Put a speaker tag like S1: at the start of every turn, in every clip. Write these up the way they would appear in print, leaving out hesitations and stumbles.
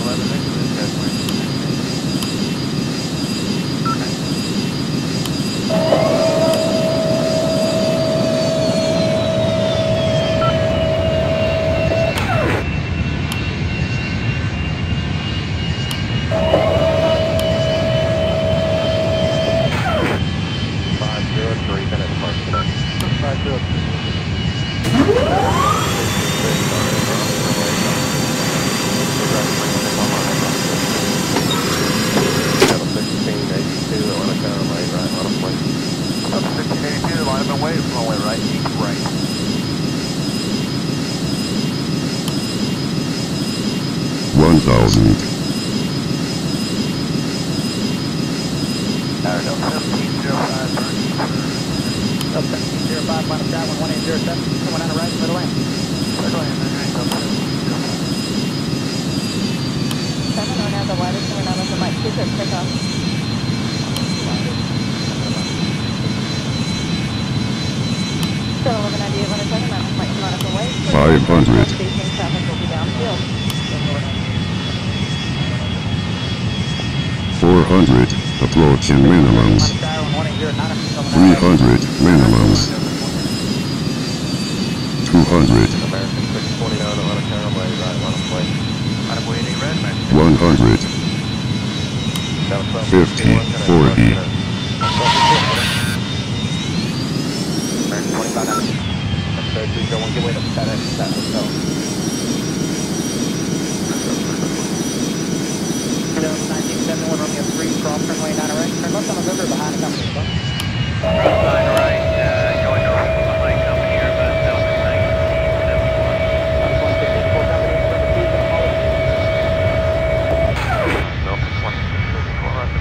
S1: Approaching minimums. 300 minimums. 200. 100. 50. 40.
S2: 1971 Romeo 3, cross runway 9 right. Turn left on the river behind the company. 9
S3: right, going over behind company here, but Delta 1971.
S2: Delta 154 company, number 2, going to follow.
S3: Delta 154, roger.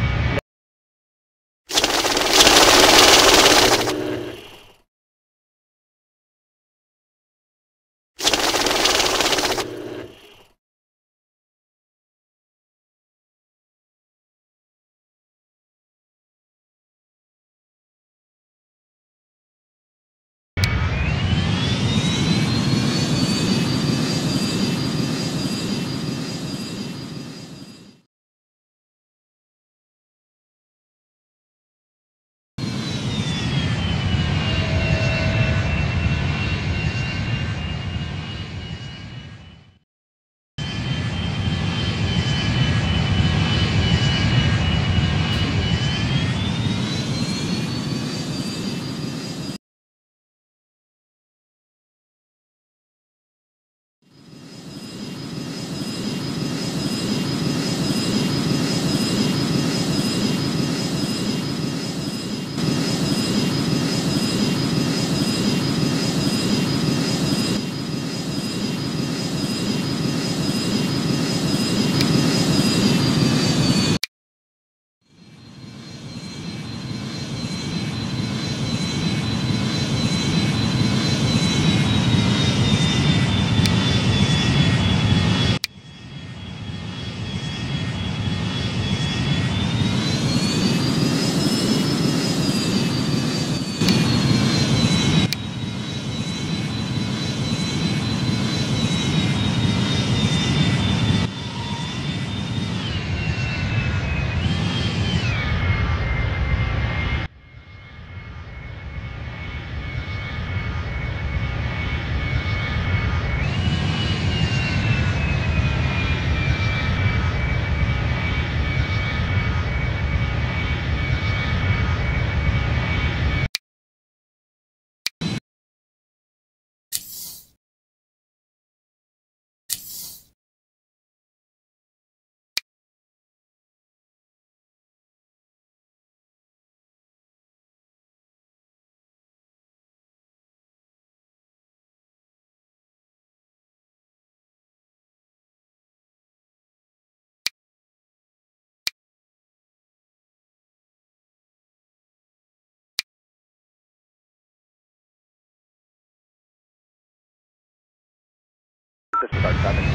S2: Disregard traffic.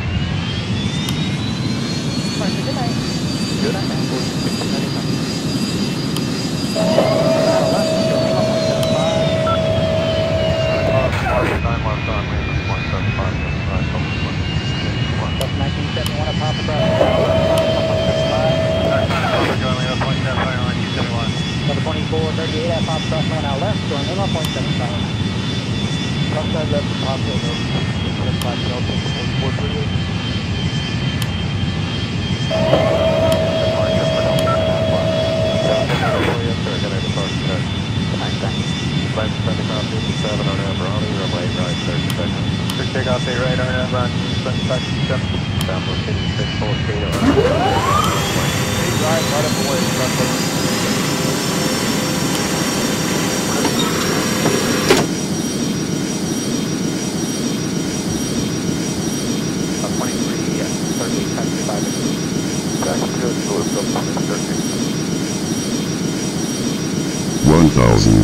S2: Martha, good night. Good night, man. 4695. Left, going 1.75. Plus 1971 at Papa Bravo. Crossing now left, going 1.75.
S4: Left side left, top hill, no. 5 Delta, 438.
S3: Departure for Delta Alpha.
S4: Yes, sir, can I depart, sir? Flight 7557 on Brownie, runway right, 30 seconds.
S3: For takeoff, A right, RNAV on 7557.
S4: Southwest 5614 on
S3: Right up away,
S2: About 23, 38, taxi 5
S4: Taxi good, so it's up to 630.
S1: 1000,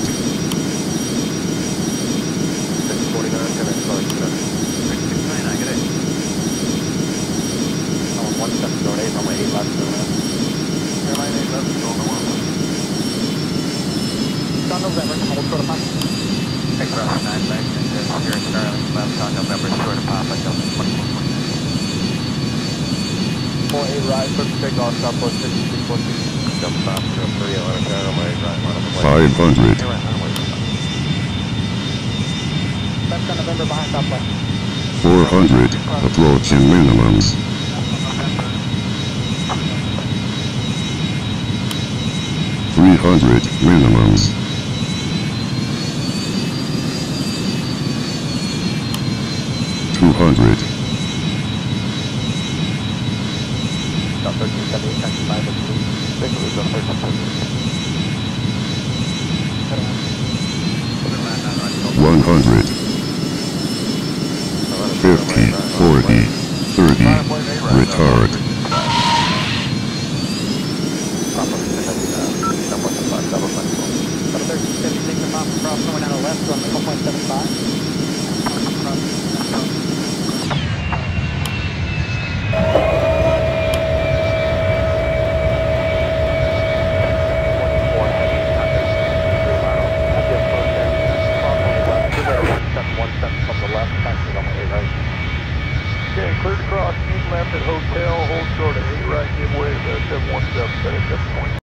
S4: 649, can I depart, sir?
S3: 669, get it.
S2: Oh, 1708, runway 8 left,
S4: Airline 8 left, on the runway.
S2: Sun November, hold short of pop.
S3: Aircraft 9 back into here in Starlink, left on November, short of Papa, Delta 2449.
S4: 48 right, first takeoff, Southwest 5614. Jump stop, 3 on a runway right, line of the way.
S1: 500,
S4: Airline runway.
S2: Left on November behind Southwest.
S1: 400, approaching minimums. 300, minimums. 200,
S2: Got 1378, taxi 5 at blue.
S4: Take a look on 1378.
S1: 100, 50, 40, 30, retard.
S2: Got a 1376 and pop across, going down to left, runway 1.75.
S4: Okay, cleared across, keep left at hotel, hold short at 8 right, give way to 717, 720.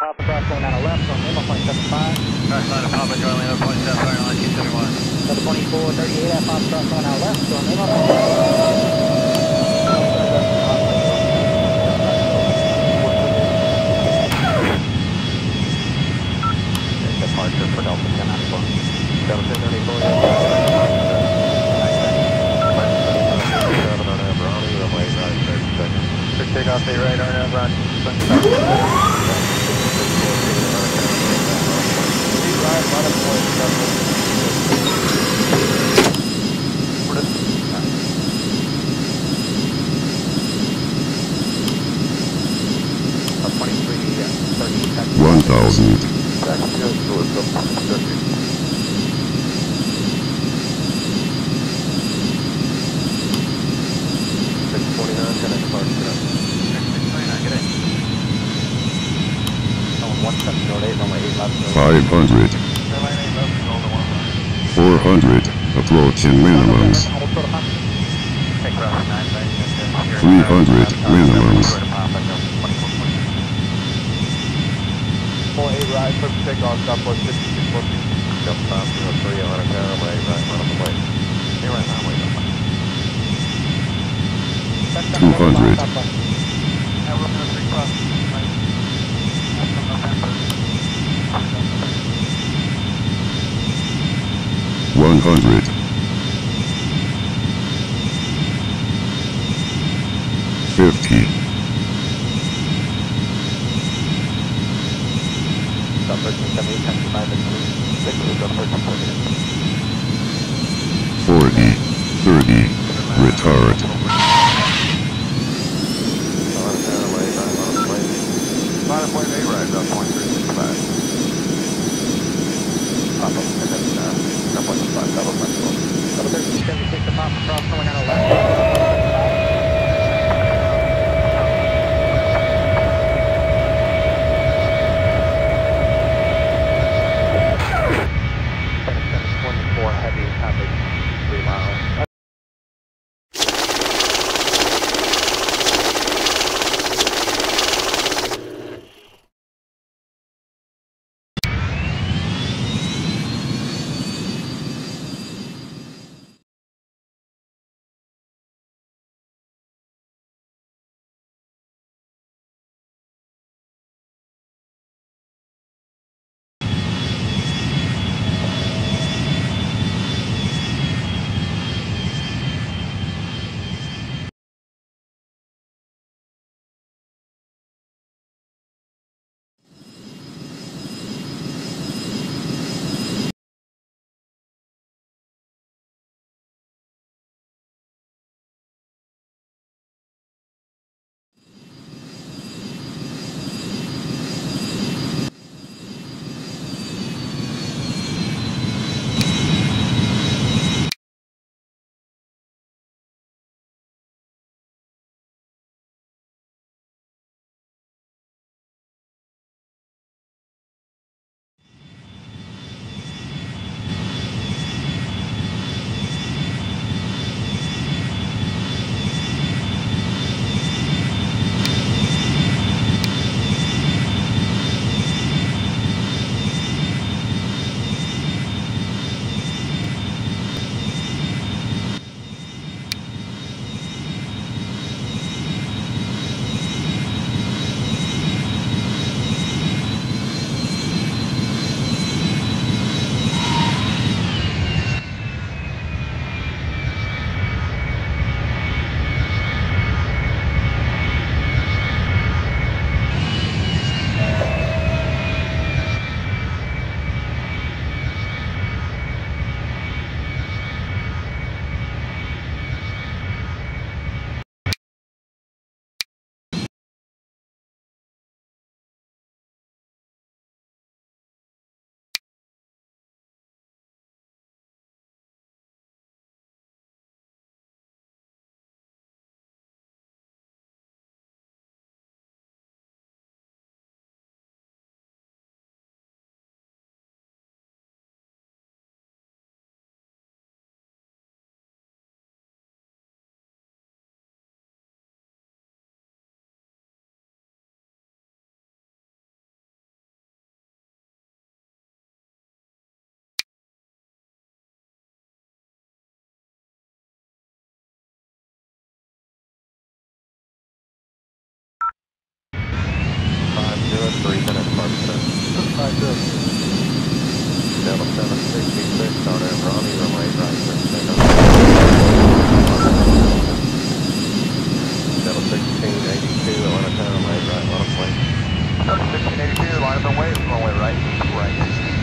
S2: Papa, cross going down the left, on Lima, 0.75.
S3: Cross line of Papa, Charlie, Lima, 0.75, airline 271.
S2: Number 2438 at Papa, cross going down left, on Lima, 0.75.
S4: Departure for Delta 10 Alpha. Delta 10 34, runway right, 30 seconds.
S3: Quick takeoff, stay right, RNAV, roger.
S4: About 23, 30 seconds.
S1: 1000,
S4: That's good, so it's up 30. 629, can I depart today?
S3: 629, get in.
S4: On 1708, runway 8 left.
S1: 500,
S3: Airline 8 left, hold the 1 line.
S1: 400, approaching minimums,
S3: Take cross 9 right,
S1: 300 minimums,
S4: 48 right, for takeoff, Southwest 5614. Jump top 03, on a runway right, on the way. Stay right, runway, no.
S1: 200,
S3: Yeah, we're looking at 3 cross. Right. That's from November.
S1: 100, 50,
S4: Southwest 78, 10
S1: 40, 30, retard,
S4: Bottom point 8 right, about 0.365. Pop up, and then, double 5, double 5.
S2: Double 1376 at Papa, cross going down the left.
S4: Heavy, average 3 miles. Delta 766 on air Ronnie, runway right, clear for takeoff. Delta 1682, Atlanta Tower, runway right, line up wait.
S3: Delta 1682, line up and wait, runway right, right.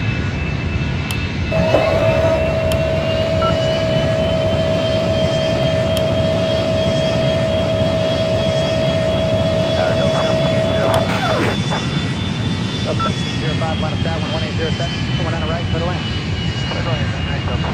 S2: Up 1705, line up down, 1807, coming down the right, clear to land.
S3: Clear to land, nice, Delta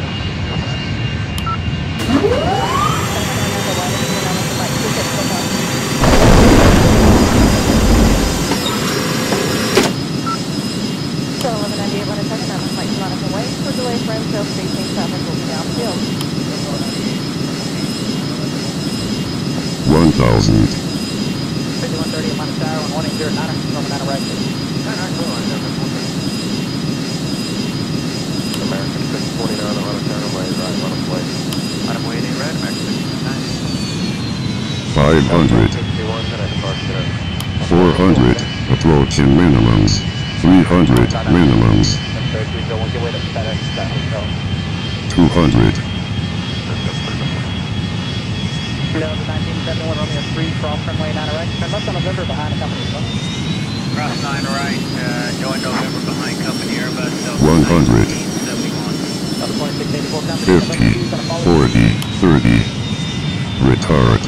S1: 1,000.
S2: 5130, Atlanta Tower, 1809, coming down the right.
S4: American 629, Atlanta Tower, runway right, line up wait.
S3: line up wait, red, American 629.
S1: 500.
S4: 61, head at departure.
S1: 400. Approaching minimums. 300 minimums. 200.
S2: Delta 1971, Romeo 3, cross runway 9 right, turn left on November behind the company.
S3: Cross 9 right, join November behind company Airbus, Delta
S1: 100.
S2: 2684
S3: 1971.
S2: company,
S1: 50. 40. 30. Retard.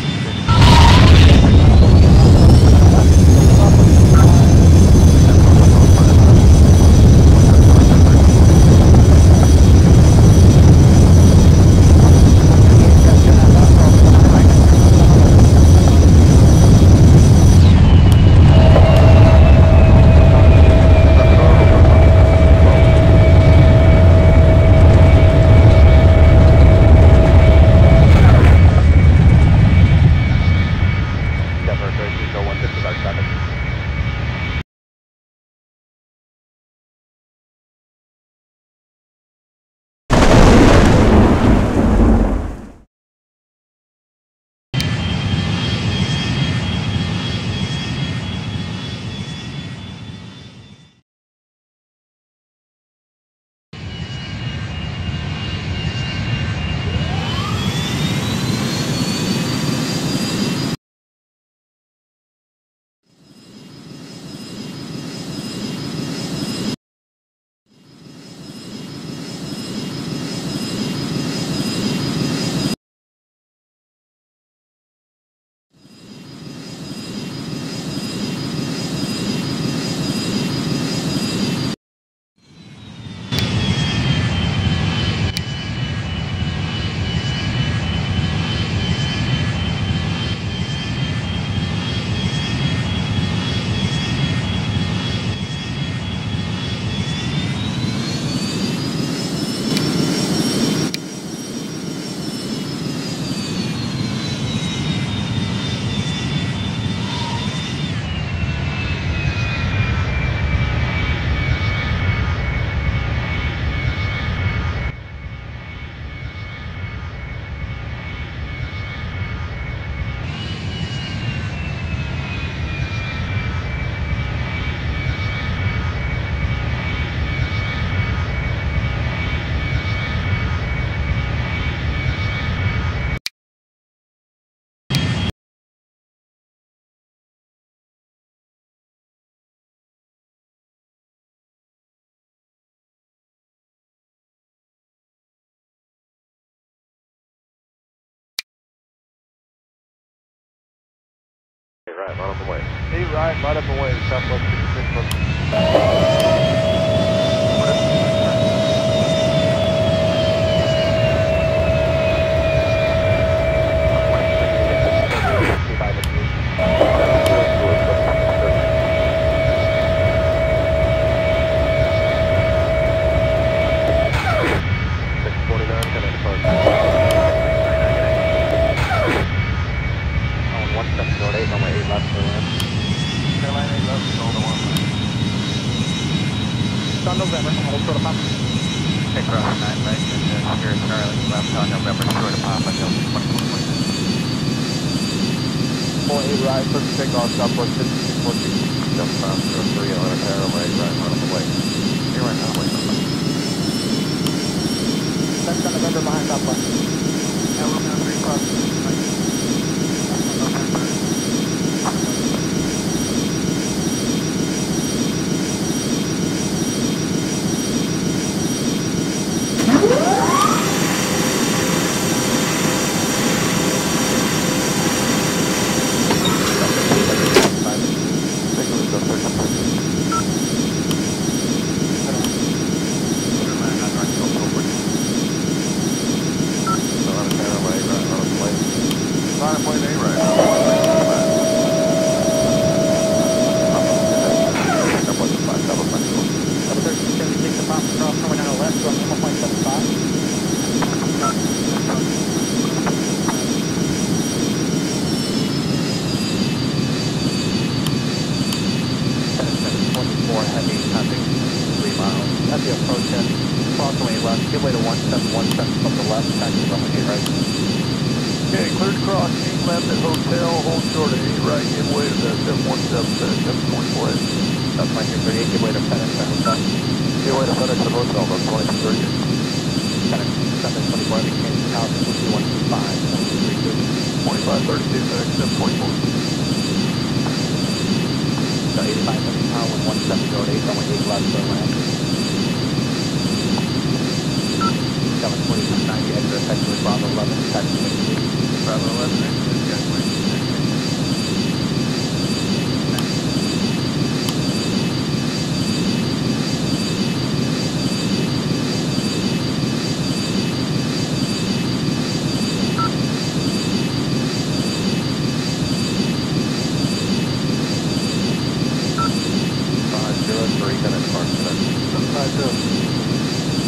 S4: Right, line up and wait.
S5: 8 right, line up and wait, Southwest 56 from...
S2: On November, hold short of Papa.
S3: Take cross 9 right, and here is Charlie, left on November, short of Papa, Delta 24.
S5: 8 right, first takeoff, Southwest 56 14.
S4: Delta 503, Atlanta Tower, runway right, run up away. You're right, runway.
S2: That's on November behind Southwest.
S5: Yeah, we're going 3 cross. November.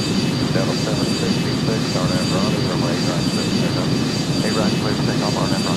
S4: Delta 766, our runway right, clear takeoff, our